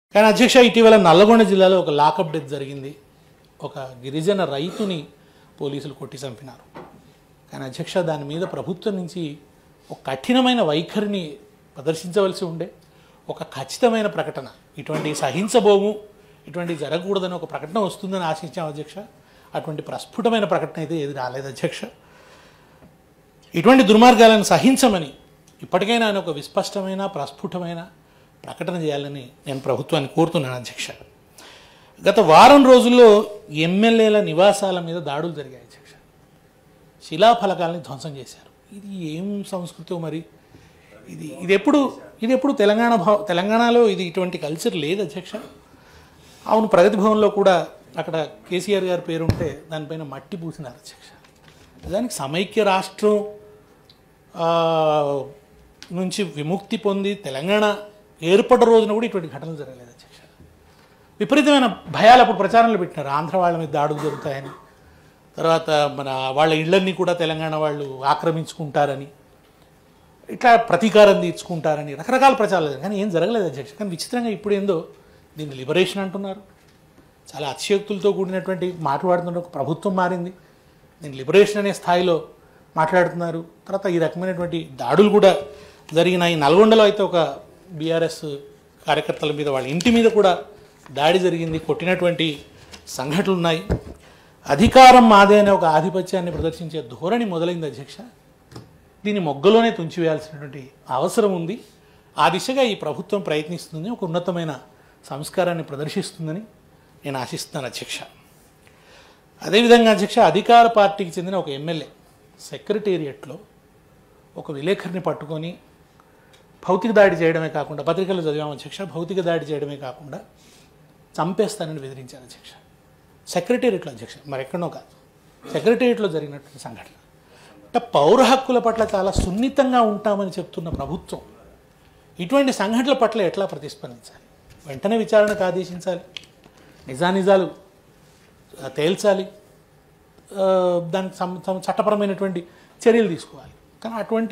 కానీ అధ్యక్ష ఇటీవల నల్లగొండ జిల్లాలో ఒక లాకప్ డెత్ జరిగింది. ఒక గిరిజన రైతుని పోలీసులు కొట్టి చంపినారు. కానీ అధ్యక్ష దాని మీద ప్రభుత్వం నుంచి ఒక కఠినమైన వైఖరిని ప్రదర్శించవలసి ఉండే, ఒక ఖచ్చితమైన ప్రకటన, ఇటువంటి సహించబోము, ఇటువంటి జరగకూడదని ఒక ప్రకటన వస్తుందని ఆశించాం అధ్యక్ష. అటువంటి ప్రస్ఫుటమైన ప్రకటన అయితే ఏది రాలేదు అధ్యక్ష. ఇటువంటి దుర్మార్గాలను సహించమని ఇప్పటికైనా ఆయన ఒక విస్పష్టమైన ప్రస్ఫుటమైన ప్రకటన చేయాలని నేను ప్రభుత్వాన్ని కోరుతున్నాను అధ్యక్ష. గత వారం రోజుల్లో ఎమ్మెల్యేల నివాసాల మీద దాడులు జరిగాయి అధ్యక్ష. శిలాఫలకాలని ధ్వంసం చేశారు. ఇది ఏం సంస్కృతో మరి, ఇది ఎప్పుడు తెలంగాణలో ఇది ఇటువంటి కల్చర్ లేదు అధ్యక్ష. అవును, ప్రగతి భవన్లో కూడా అక్కడ కేసీఆర్ గారి పేరు ఉంటే దానిపైన మట్టి పూసినారు అధ్యక్ష. దానికి సమైక్య రాష్ట్రం నుంచి విముక్తి పొంది తెలంగాణ ఏర్పడ్డ రోజున కూడా ఇటువంటి ఘటనలు జరగలేదు అధ్యక్ష. విపరీతమైన భయాలు అప్పుడు ప్రచారంలో పెట్టినారు. ఆంధ్ర వాళ్ళ మీద దాడులు జరుగుతాయని, తర్వాత మన వాళ్ళ ఇళ్లన్నీ కూడా తెలంగాణ వాళ్ళు ఆక్రమించుకుంటారని, ఇట్లా ప్రతీకారం తీర్చుకుంటారని రకరకాల ప్రచారాలు, కానీ ఏం జరగలేదు అధ్యక్ష. కానీ విచిత్రంగా ఇప్పుడు ఏందో దీన్ని లిబరేషన్ అంటున్నారు. చాలా అతిశయోక్తులతో కూడినటువంటి మాట్లాడుతున్న ప్రభుత్వం మారింది. దీన్ని లిబరేషన్ అనే స్థాయిలో మాట్లాడుతున్నారు. తర్వాత ఈ రకమైనటువంటి దాడులు కూడా జరిగినాయి. నల్గొండలో అయితే ఒక బీఆర్ఎస్ కార్యకర్తల మీద, వాళ్ళ ఇంటి మీద కూడా దాడి జరిగింది, కొట్టినటువంటి సంఘటనలు ఉన్నాయి. అధికారం మాదే అనే ఒక ఆధిపత్యాన్ని ప్రదర్శించే ధోరణి మొదలైంది అధ్యక్ష. దీన్ని మొగ్గలోనే తుంచివేయాల్సినటువంటి అవసరం ఉంది. ఆ దిశగా ఈ ప్రభుత్వం ప్రయత్నిస్తుంది, ఒక ఉన్నతమైన సంస్కారాన్ని ప్రదర్శిస్తుందని నేను ఆశిస్తున్నాను అధ్యక్ష. అదేవిధంగా అధ్యక్ష, అధికార పార్టీకి చెందిన ఒక ఎమ్మెల్యే సెక్రటేరియట్లో ఒక విలేకరిని పట్టుకొని భౌతిక దాడి చేయడమే కాకుండా, పత్రికల్లో చదివాము అధ్యక్ష, భౌతిక దాడి చేయడమే కాకుండా చంపేస్తానని బెదిరించారు అధ్యక్ష. సెక్రటేరియట్లో అధ్యక్ష, మరెక్కడో కాదు, సెక్రటేరియట్లో జరిగినటువంటి సంఘటన. అంటే పౌర హక్కుల పట్ల చాలా సున్నితంగా ఉంటామని చెప్తున్న ప్రభుత్వం ఇటువంటి సంఘటనల పట్ల ఎట్లా ప్రతిస్పందించాలి? వెంటనే విచారణకు ఆదేశించాలి, నిజానిజాలు తేల్చాలి, దానికి చట్టపరమైనటువంటి చర్యలు తీసుకోవాలి. కానీ అటువంటి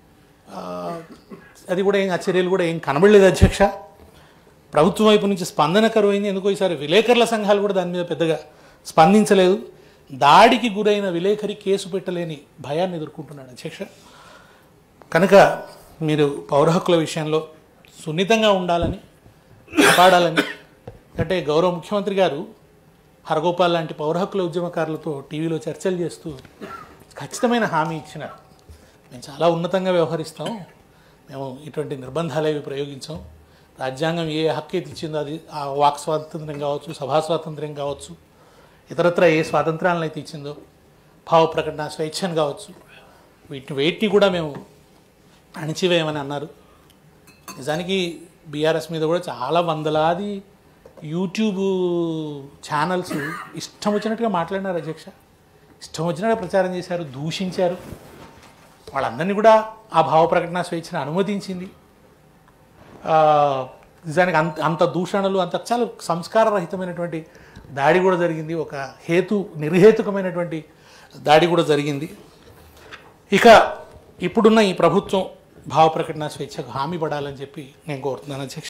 ఆ చర్యలు కూడా ఏం కనబడలేదు అధ్యక్ష. ప్రభుత్వం వైపు నుంచి స్పందన కరువైంది. ఎందుకో ఈసారి విలేకరుల సంఘాలు కూడా దాని మీద పెద్దగా స్పందించలేదు. దాడికి గురైన విలేకరి కేసు పెట్టలేని భయాన్ని ఎదుర్కొంటున్నాడు అధ్యక్ష. కనుక మీరు పౌర హక్కుల విషయంలో సున్నితంగా ఉండాలని, కాపాడాలని, అంటే గౌరవ ముఖ్యమంత్రి గారు హరగోపాల్ లాంటి పౌర హక్కుల ఉద్యమకారులతో టీవీలో చర్చలు చేస్తూ ఖచ్చితమైన హామీ ఇచ్చినారు. మేము చాలా ఉన్నతంగా వ్యవహరిస్తాం, మేము ఇటువంటి నిర్బంధాలు ప్రయోగించాం, రాజ్యాంగం ఏ హక్కు అయితే ఇచ్చిందో అది, ఆ వాక్ స్వాతంత్ర్యం కావచ్చు, సభా స్వాతంత్ర్యం కావచ్చు, ఇతరత్ర ఏ స్వాతంత్రాలను అయితే ఇచ్చిందో, భావ ప్రకటన స్వేచ్ఛను కావచ్చు, వేటిని కూడా మేము అణిచివేయమని అన్నారు. నిజానికి బీఆర్ఎస్ మీద కూడా చాలా వందలాది యూట్యూబ్ ఛానల్స్ ఇష్టం వచ్చినట్టుగా మాట్లాడినారు అధ్యక్ష. ఇష్టం వచ్చినట్టుగా ప్రచారం చేశారు, దూషించారు. వాళ్ళందరినీ కూడా ఆ భావ ప్రకటన స్వేచ్ఛను అనుమతించింది. నిజానికి అంత దూషణలు, అంత చాలా సంస్కారరహితమైనటువంటి దాడి కూడా జరిగింది. ఒక నిర్హేతుకమైనటువంటి దాడి కూడా జరిగింది. ఇక ఇప్పుడున్న ఈ ప్రభుత్వం భావ ప్రకటన స్వేచ్ఛకు హామీ పడాలని చెప్పి నేను కోరుతున్నాను అధ్యక్ష.